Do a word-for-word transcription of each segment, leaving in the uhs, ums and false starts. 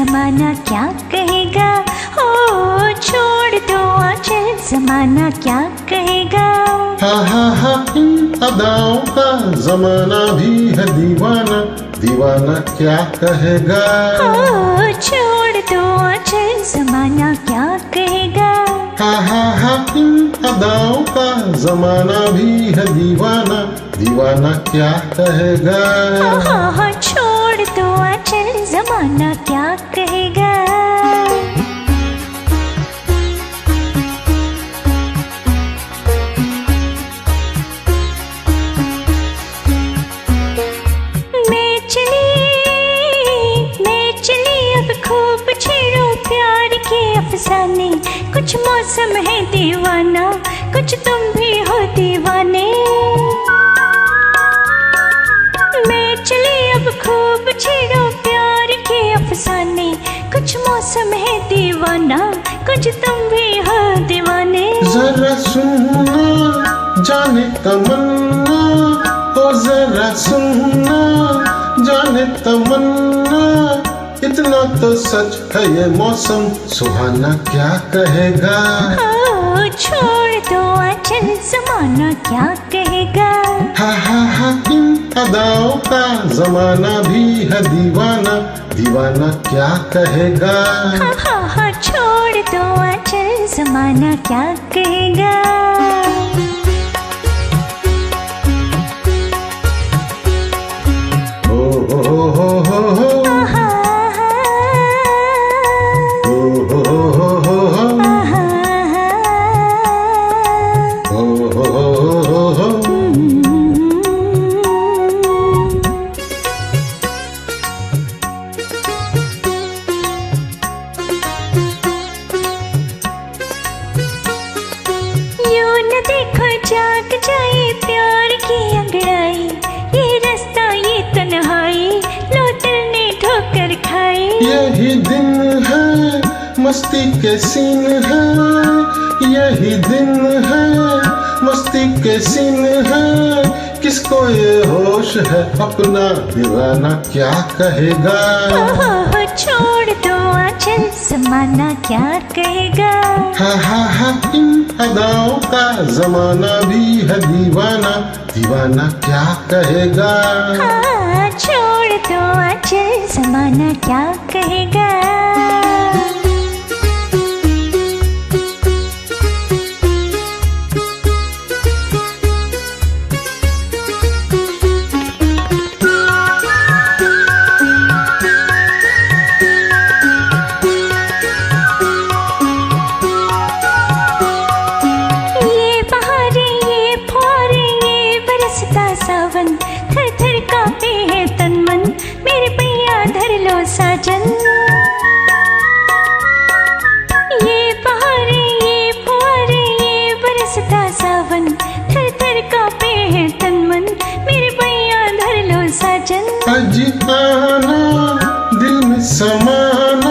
जमाना क्या कहेगा। ओ छोड़ दो आंचल, जमाना क्या कहेगा। हा हा हा इन अदाओं का जमाना भी है दीवाना, दीवाना क्या कहेगा। ओ छोड़ दो आंचल, जमाना क्या कहेगा। हा हा हा इन अदाओं का जमाना भी है दीवाना, दीवाना क्या कहेगा। हा हा छोड़ दो आंचल, जमाना क्या कहेगा। मैं चली मैं चली अब खूब छेड़ो प्यार के अफसाने, कुछ मौसम है दीवाना, कुछ तुम भी हो दीवाने। मैं चली अब खूब छेड़ो प्यार के अफसाने, कुछ मौसम है दीवाना, कुछ तुम भी हो दीवाने। जरा सुनना जाने तमन्ना, ओ जरा सुनना जाने तमन्ना, इतना तो सच है ये मौसम सुहाना क्या कहेगा। ओ छोड़ दो आंचल, जमाना क्या कहेगा। हा हा हा इन अदाओं का जमाना भी है दीवाना, दीवाना क्या कहेगा। हा हा हा छोड़ दो आंचल, जमाना क्या कहेगा। ओ हो हो हो हो आहा, ओ हो हो हो हो आहा, ओ हो हो हो हो। यूं न देखो जाग जाए प्यार की अंगड़ाई, ये रास्ता ये तन्हाई, लो दिल ने ठोकर खाई। यही दिन है मस्ती के सीन है, यही दिन है मस्ती के सीन है, किसको ये होश है अपना दीवाना क्या कहेगा। ओहो छोड़ दो आंचल, जमाना क्या कहेगा। हा हा हा इन अदाओं का जमाना भी है दीवाना, दीवाना क्या कहेगा। हाँ छोड़ दो आंचल, जमाना क्या कहेगा। ये बहारे ये फुहारे ये बरसता सावन, थर थर कांपे है तन मन, मेरे पैया धर लो साजन। ये बहारे ये फुहारे ये बरसता सावन, थर थर कांपे है तन मन, मेरे पैया धर लो साजन। अजियाना दिल में समाना,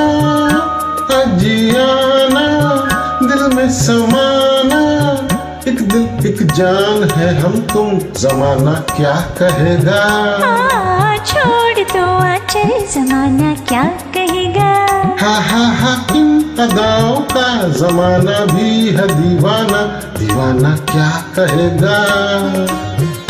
अजियाना दिल में समाना, एक दिल एक जान है हम तुम, जमाना क्या कहेगा। हाँ छोड़ दो आंचल, जमाना क्या कहेगा। हा हा हा इन अदाओं का जमाना भी है दीवाना, दीवाना क्या कहेगा।